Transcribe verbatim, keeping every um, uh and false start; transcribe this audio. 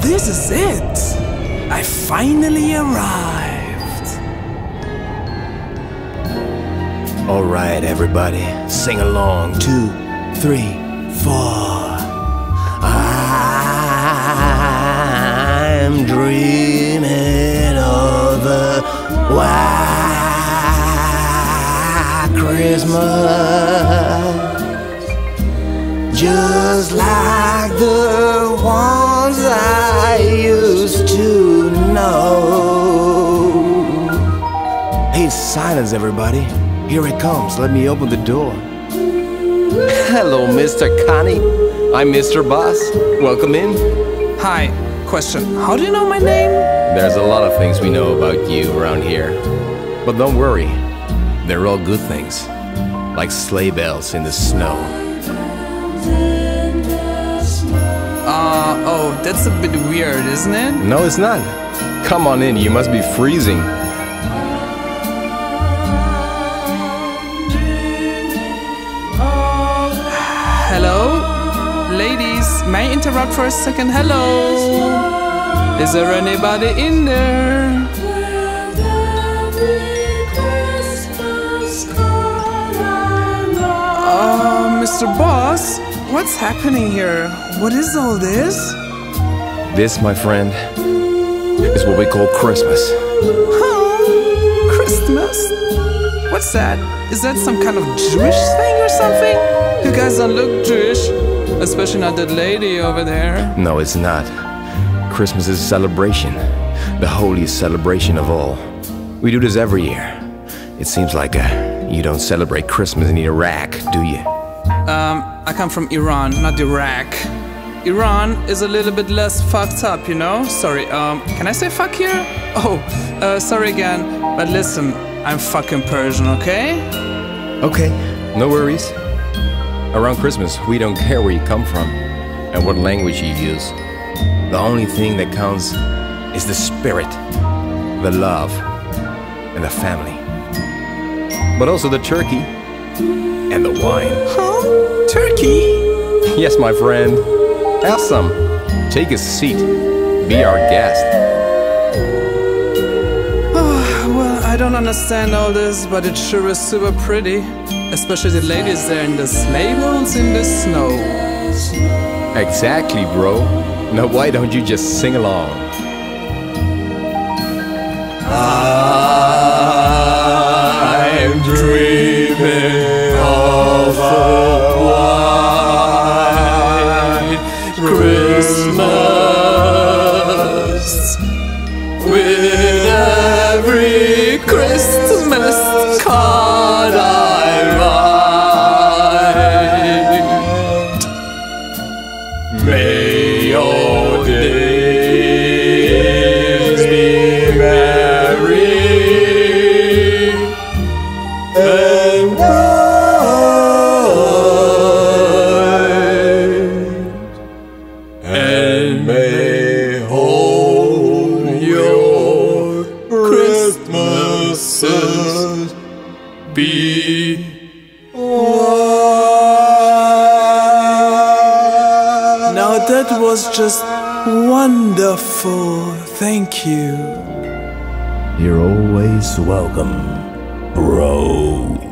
this is it! I finally arrived! Alright, everybody, sing along. Two, three, four. I'm dreaming of a white Christmas, just like the ones I used to know. Hey, silence, everybody. Here it comes. Let me open the door. Hello, Mister Khani. I'm Mister Bos. Welcome in. Hi. Question. How do you know my name? There's a lot of things we know about you around here. But don't worry. They're all good things. Like sleigh bells in the snow. Uh, oh, that's a bit weird, isn't it? No, it's not. Come on in. You must be freezing. Hello? Ladies, may I interrupt for a second? Hello? Is there anybody in there? Uh, Mister Bos, what's happening here? What is all this? This, my friend, is what we call Christmas. Huh? Christmas? What's that? Is that some kind of Jewish thing or something? You guys don't look Jewish. Especially not that lady over there. No, it's not. Christmas is a celebration. The holiest celebration of all. We do this every year. It seems like uh, you don't celebrate Christmas in Iraq, do you? Um, I come from Iran, not Iraq. Iran is a little bit less fucked up, you know? Sorry, um, can I say fuck here? Oh, uh, sorry again. But listen, I'm fucking Persian, okay? Okay, no worries. Around Christmas, we don't care where you come from and what language you use. The only thing that counts is the spirit, the love, and the family. But also the turkey and the wine. Huh? Turkey? Yes, my friend. Have some. Take a seat. Be our guest. Oh, well, I don't understand all this, but it sure is super pretty. Especially the ladies there in the sleigh bells in the snow. Exactly, bro. Now why don't you just sing along? I'm dreaming of a white Christmas, with every Christmas card I write. May your days be merry and bright, and may all your Christmases be white. Now that was just wonderful. Thank you. You're always welcome, bro.